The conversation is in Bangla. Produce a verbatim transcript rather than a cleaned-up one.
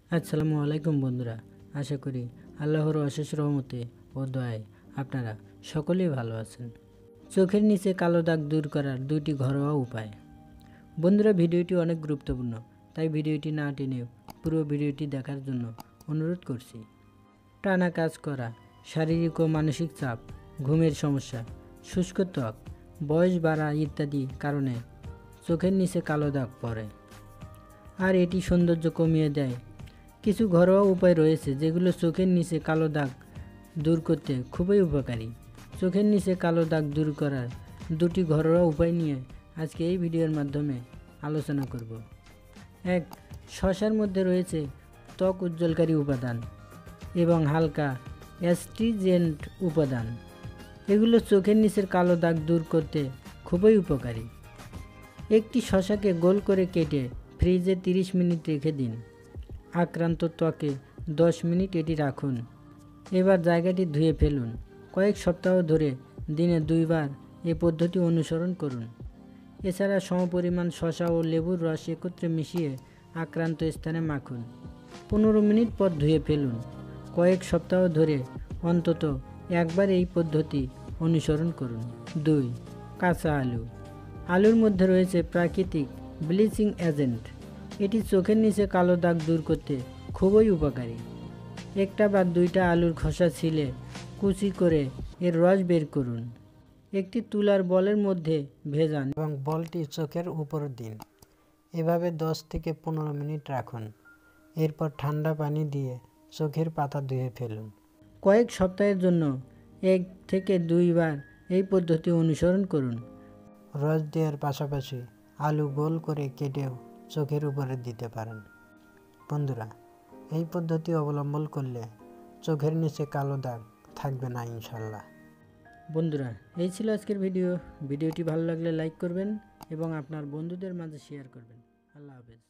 আসসালামু আলাইকুম বন্ধুরা, আশা করি আল্লাহর অশেষ রহমতে ও দয়ায় আপনারা সকলেই ভালো আছেন। চোখের নিচে কালো দাগ দূর করার দুইটি ঘরোয়া উপায়। বন্ধুরা, ভিডিওটি অনেক গুরুত্বপূর্ণ, তাই ভিডিওটি না টেনে পুরো ভিডিওটি দেখার জন্য অনুরোধ করছি। টানা কাজ করা, শারীরিক ও মানসিক চাপ, ঘুমের সমস্যা, শুষ্ক ত্বক, বয়স বাড়া ইত্যাদি কারণে চোখের নিচে কালো দাগ পড়ে, আর এটি সৌন্দর্য কমিয়ে দেয়। কিছু ঘরোয়া উপায় রয়েছে যেগুলো চোখের নিচে কালো দাগ দূর করতে খুবই উপকারী। চোখের নিচে কালো দাগ দূর করার দুটি ঘরোয়া উপায় নিয়ে আজকে এই ভিডিওর মাধ্যমে আলোচনা করব। এক, শসার মধ্যে রয়েছে ত্বক উজ্জ্বলকারী উপাদান এবং হালকা অ্যাস্ট্রিজেন্ট উপাদান। এগুলো চোখের নিচের কালো দাগ দূর করতে খুবই উপকারী। একটি শসাকে গোল করে কেটে ফ্রিজে তিরিশ মিনিট রেখে দিন। আক্রান্ত ত্বকে দশ মিনিট এটি রাখুন। এবার জায়গাটি ধুয়ে ফেলুন। কয়েক সপ্তাহ ধরে দিনে দুইবার এ পদ্ধতি অনুসরণ করুন। এছাড়া সমপরিমাণ শসা ও লেবুর রস একত্রে মিশিয়ে আক্রান্ত স্থানে মাখুন। পনেরো মিনিট পর ধুয়ে ফেলুন। কয়েক সপ্তাহ ধরে অন্তত একবার এই পদ্ধতি অনুসরণ করুন। দুই, কাঁচা আলু। আলুর মধ্যে রয়েছে প্রাকৃতিক ব্লিচিং এজেন্ট। এটি চোখের নিচে কালো দাগ দূর করতে খুবই উপকারী। একটা বা দুইটা আলুর খোসা ছিলে কুচি করে এর রস বের করুন। একটি তুলার বলের মধ্যে ভেজান এবং বলটি চোখের উপর দিন। এভাবে দশ থেকে পনেরো মিনিট রাখুন। এরপর ঠান্ডা পানি দিয়ে চোখের পাতা ধুয়ে ফেলুন। কয়েক সপ্তাহের জন্য এক থেকে দুইবার এই পদ্ধতি অনুসরণ করুন। রস দেওয়ার পাশাপাশি আলু গোল করে কেটেও চোখের উপরে দিতে পারেন। বন্ধুরা, এই পদ্ধতি অবলম্বন করলে চোখের নিচে কালো দাগ থাকবে না ইনশাল্লাহ। বন্ধুরা, এই ছিল আজকের ভিডিও। ভিডিওটি ভালো লাগলে লাইক করবেন এবং আপনার বন্ধুদের মাঝে শেয়ার করবেন। আল্লাহ হাফেজ।